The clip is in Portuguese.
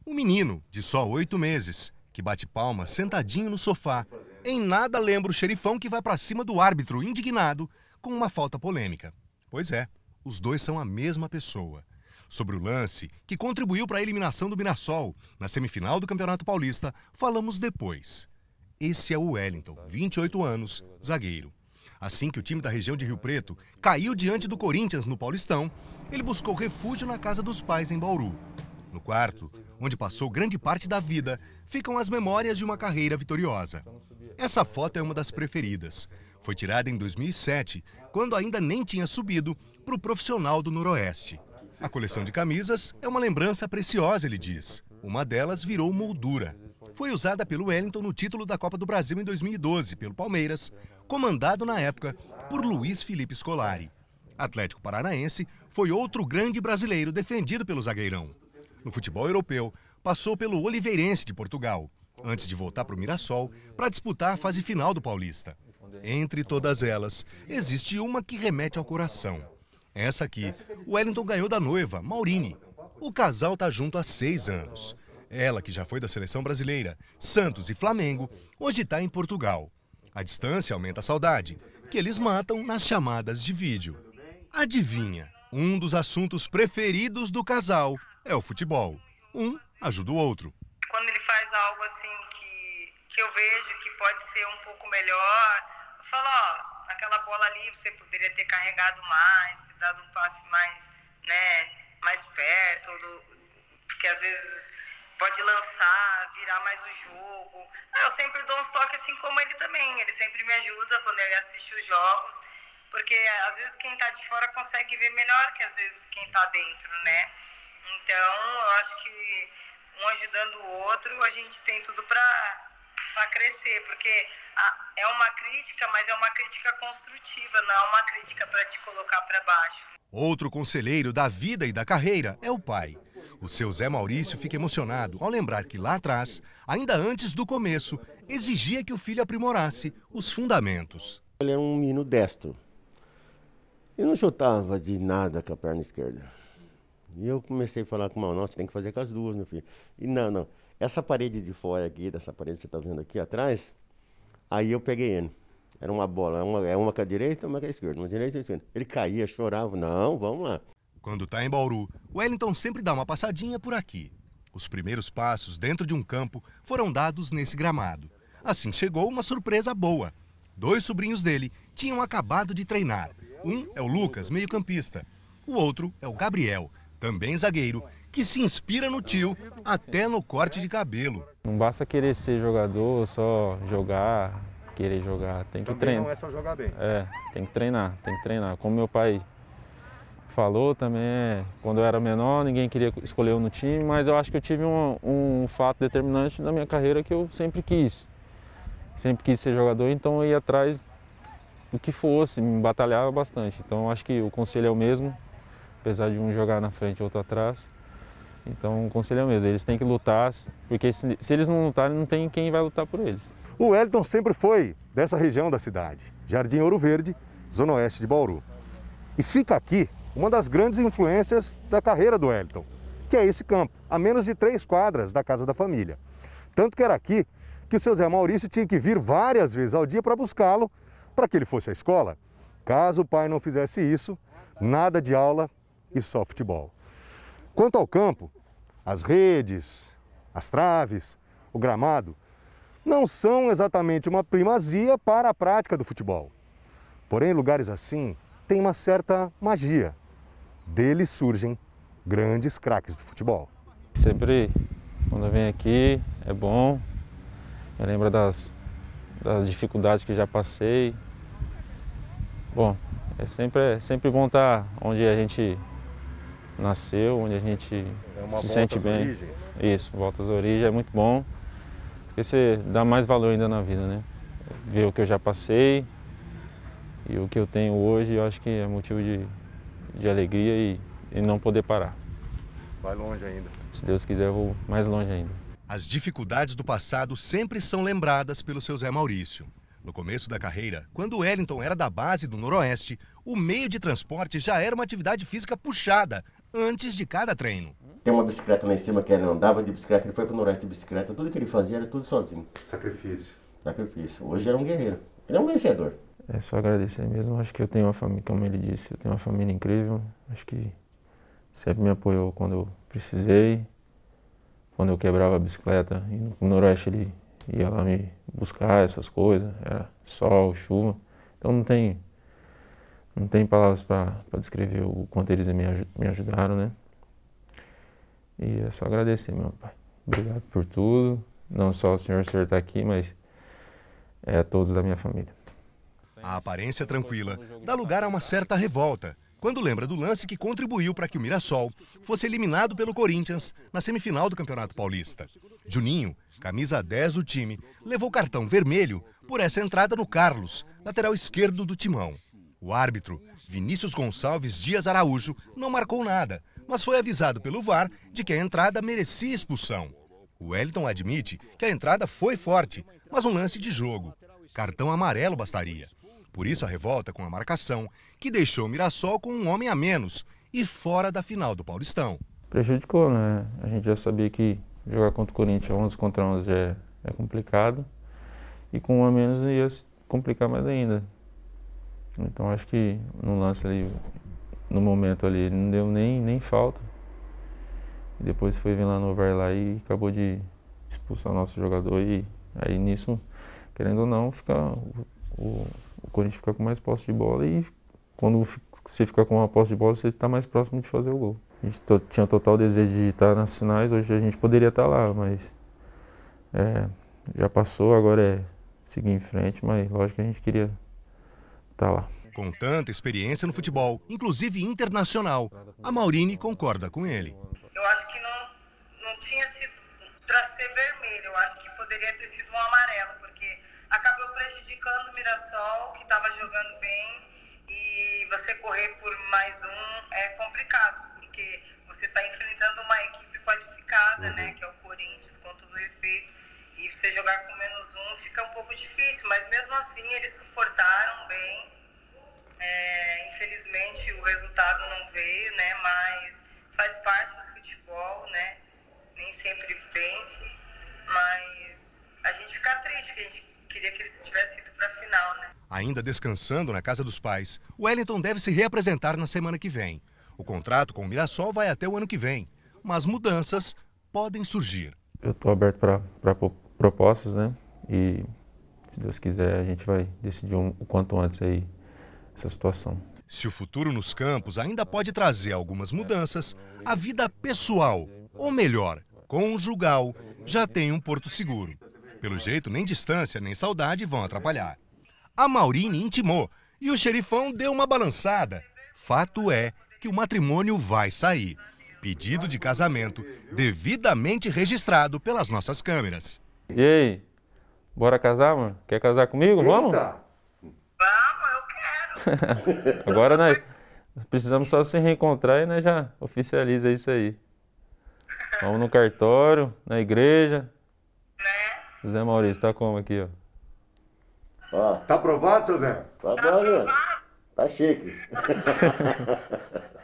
Um menino de só 8 meses, que bate palma sentadinho no sofá. Em nada lembra o xerifão que vai pra cima do árbitro indignado com uma falta polêmica. Pois é, os dois são a mesma pessoa. Sobre o lance que contribuiu para a eliminação do Mirassol na semifinal do Campeonato Paulista, falamos depois. Esse é o Wellington, 28 anos, zagueiro. Assim que o time da região de Rio Preto caiu diante do Corinthians no Paulistão, ele buscou refúgio na casa dos pais em Bauru. No quarto, onde passou grande parte da vida, ficam as memórias de uma carreira vitoriosa. Essa foto é uma das preferidas. Foi tirada em 2007, quando ainda nem tinha subido para o profissional do Noroeste. A coleção de camisas é uma lembrança preciosa, ele diz. Uma delas virou moldura. Foi usada pelo Wellington no título da Copa do Brasil em 2012, pelo Palmeiras, comandado na época por Luiz Felipe Scolari. Atlético Paranaense foi outro grande brasileiro defendido pelo zagueirão. No futebol europeu, passou pelo Oliveirense de Portugal, antes de voltar para o Mirassol para disputar a fase final do Paulista. Entre todas elas, existe uma que remete ao coração. Essa aqui, o Wellington ganhou da noiva, Maurine. O casal está junto há 6 anos. Ela, que já foi da seleção brasileira, Santos e Flamengo, hoje está em Portugal. A distância aumenta a saudade, que eles matam nas chamadas de vídeo. Adivinha, um dos assuntos preferidos do casal é o futebol. Um ajuda o outro. Quando ele faz algo assim que eu vejo que pode ser um pouco melhor, eu falo, ó, naquela bola ali você poderia ter carregado mais, ter dado um passe mais, mais perto, porque às vezes pode lançar, virar mais o jogo. Eu sempre dou uns toques assim como ele também, ele sempre me ajuda quando ele assiste os jogos, porque às vezes quem tá de fora consegue ver melhor que às vezes quem tá dentro, né? Então, eu acho que um ajudando o outro, a gente tem tudo para crescer, porque é uma crítica, mas é uma crítica construtiva, não é uma crítica para te colocar para baixo. Outro conselheiro da vida e da carreira é o pai. O seu Zé Maurício fica emocionado ao lembrar que lá atrás, ainda antes do começo, exigia que o filho aprimorasse os fundamentos. Ele era um menino destro. Ele não chutava de nada com a perna esquerda. E eu comecei a falar com o irmão, não, você tem que fazer com as duas, meu filho. E não. Essa parede de fora aqui, dessa parede que você está vendo aqui atrás, aí eu peguei ele. Era uma bola, uma com a direita, uma com a esquerda. Uma direita e uma esquerda. Ele caía, chorava, não, vamos lá. Quando está em Bauru, Wellington sempre dá uma passadinha por aqui. Os primeiros passos dentro de um campo foram dados nesse gramado. Assim chegou uma surpresa boa. 2 sobrinhos dele tinham acabado de treinar. Um é o Lucas, meio-campista. O outro é o Gabriel, também zagueiro, que se inspira no tio até no corte de cabelo. Não basta querer ser jogador, só jogar, querer jogar. Tem que treinar. Não é só jogar bem. Tem que treinar. Como meu pai falou também, quando eu era menor, ninguém queria escolher eu no time, mas eu acho que eu tive um fato determinante na minha carreira que eu sempre quis. Sempre quis ser jogador, então eu ia atrás do que fosse, me batalhava bastante. Então eu acho que o conselho é o mesmo, apesar de um jogar na frente e outro atrás. Então o conselho é o mesmo, eles têm que lutar, porque se eles não lutarem, não tem quem vai lutar por eles. O Wellington sempre foi dessa região da cidade, Jardim Ouro Verde, zona oeste de Bauru. E fica aqui uma das grandes influências da carreira do Wellington, que é esse campo, a menos de 3 quadras da casa da família. Tanto que era aqui que o seu Zé Maurício tinha que vir várias vezes ao dia para buscá-lo, para que ele fosse à escola. Caso o pai não fizesse isso, nada de aula e só futebol. Quanto ao campo, as redes, as traves, o gramado, não são exatamente uma primazia para a prática do futebol. Porém, lugares assim têm uma certa magia. Deles surgem grandes craques do futebol. Sempre, quando eu venho aqui, é bom. Eu lembro das dificuldades que já passei. Bom, é sempre bom estar onde a gente nasceu, onde a gente se sente bem. Origens. Isso, volta às origens é muito bom, porque você dá mais valor ainda na vida, né? Ver o que eu já passei e o que eu tenho hoje, eu acho que é motivo de alegria e não poder parar. Vai longe ainda. Se Deus quiser, eu vou mais longe ainda. As dificuldades do passado sempre são lembradas pelo seu Zé Maurício. No começo da carreira, quando o Wellington era da base do Noroeste, o meio de transporte já era uma atividade física puxada, antes de cada treino. Tem uma bicicleta lá em cima que ele andava de bicicleta, ele foi pro Noroeste de bicicleta, tudo que ele fazia era tudo sozinho. Sacrifício. Sacrifício. Hoje ele é um guerreiro, ele é um vencedor. É só agradecer mesmo, acho que eu tenho uma família, como ele disse, eu tenho uma família incrível, acho que sempre me apoiou quando eu precisei, quando eu quebrava a bicicleta, e no Noroeste ele ia lá me buscar essas coisas, era sol, chuva, então não tem palavras para descrever o quanto eles me ajudaram, né? E é só agradecer, meu pai. Obrigado por tudo, não só o senhor está aqui, mas a todos da minha família. A aparência tranquila dá lugar a uma certa revolta, quando lembra do lance que contribuiu para que o Mirassol fosse eliminado pelo Corinthians na semifinal do Campeonato Paulista. Juninho, camisa 10 do time, levou cartão vermelho por essa entrada no Carlos, lateral esquerdo do timão. O árbitro, Vinícius Gonçalves Dias Araújo, não marcou nada, mas foi avisado pelo VAR de que a entrada merecia expulsão. O Wellington admite que a entrada foi forte, mas um lance de jogo. Cartão amarelo bastaria. Por isso a revolta com a marcação, que deixou o Mirassol com um homem a menos e fora da final do Paulistão. Prejudicou, né? A gente já sabia que jogar contra o Corinthians 11 contra 11 é complicado. E com um a menos ia se complicar mais ainda. Então acho que no lance ali, no momento ali, ele não deu nem falta. E depois foi vir lá no VAR lá e acabou de expulsar o nosso jogador. E aí nisso, querendo ou não, o Corinthians fica com mais posse de bola e quando você fica com uma posse de bola, você está mais próximo de fazer o gol. A gente tinha total desejo de estar nas finais, hoje a gente poderia estar lá, mas já passou, agora é seguir em frente, mas lógico que a gente queria estar lá. Com tanta experiência no futebol, inclusive internacional, a Maurini concorda com ele. Eu acho que não tinha sido para ser vermelho, eu acho que poderia ter sido um amarelo, porque acabou prejudicando o Mirassol, que estava jogando bem, e você correr por mais um é complicado, porque você está enfrentando uma equipe qualificada, né, que é o Corinthians, com todo respeito, e você jogar com menos um fica um pouco difícil, mas mesmo assim eles suportaram bem. Infelizmente o resultado não veio, né, mas faz parte do futebol, né, nem sempre vence, mas a gente fica triste, porque a gente queria que eles tivessem ido para a final, né. Ainda descansando na casa dos pais, o Wellington deve se reapresentar na semana que vem. O contrato com o Mirassol vai até o ano que vem, mas mudanças podem surgir. Eu estou aberto para propostas, né, e se Deus quiser a gente vai decidir o quanto antes aí essa situação. Se o futuro nos campos ainda pode trazer algumas mudanças, a vida pessoal, ou melhor, conjugal, já tem um porto seguro. Pelo jeito, nem distância nem saudade vão atrapalhar. A Maurini intimou e o xerifão deu uma balançada. Fato é que o matrimônio vai sair. Pedido de casamento devidamente registrado pelas nossas câmeras. E aí, bora casar, mano? Quer casar comigo? Vamos? Agora nós precisamos só se reencontrar e nós já oficializa isso aí. Vamos no cartório, na igreja. Zé Maurício, tá como aqui, ó? Tá aprovado, seu Zé? Tá bom, né? Tá chique.